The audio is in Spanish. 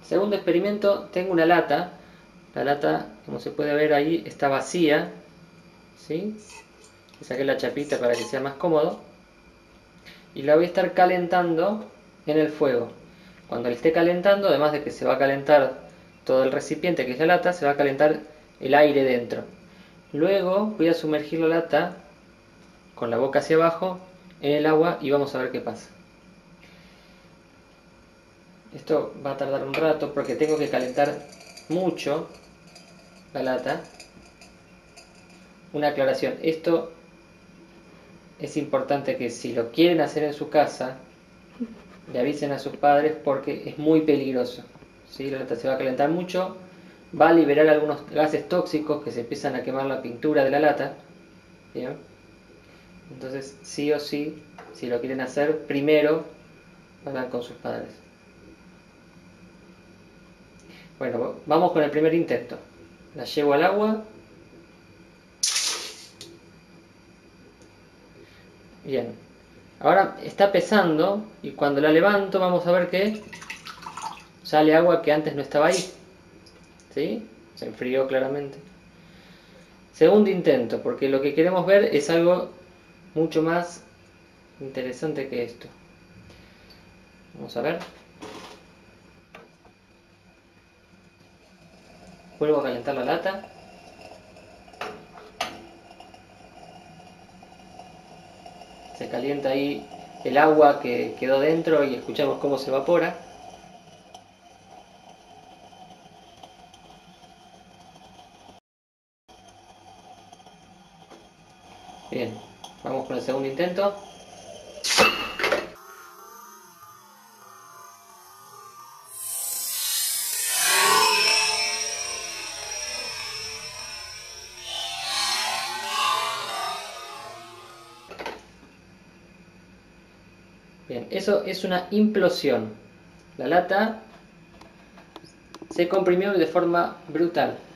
Segundo experimento, tengo una lata. La lata, como se puede ver ahí, está vacía. ¿Sí? Le saqué la chapita para que sea más cómodo. Y la voy a estar calentando en el fuego. Cuando le esté calentando, además de que se va a calentar todo el recipiente que es la lata, se va a calentar el aire dentro. Luego voy a sumergir la lata con la boca hacia abajo en el agua y vamos a ver qué pasa. Esto va a tardar un rato porque tengo que calentar mucho la lata. Una aclaración, esto es importante que si lo quieren hacer en su casa, le avisen a sus padres porque es muy peligroso. ¿Sí? La lata se va a calentar mucho, va a liberar algunos gases tóxicos que se empiezan a quemar la pintura de la lata. ¿Bien? Entonces, sí o sí, si lo quieren hacer, primero hablan con sus padres. Bueno, vamos con el primer intento. La llevo al agua. Bien. Ahora está pesando y cuando la levanto vamos a ver que sale agua que antes no estaba ahí. ¿Sí? Se enfrió claramente. Segundo intento, porque lo que queremos ver es algo mucho más interesante que esto. Vamos a ver. Vuelvo a calentar la lata. Se calienta ahí el agua que quedó dentro y escuchamos cómo se evapora. Bien, vamos con el segundo intento. Bien, eso es una implosión. La lata se comprimió de forma brutal.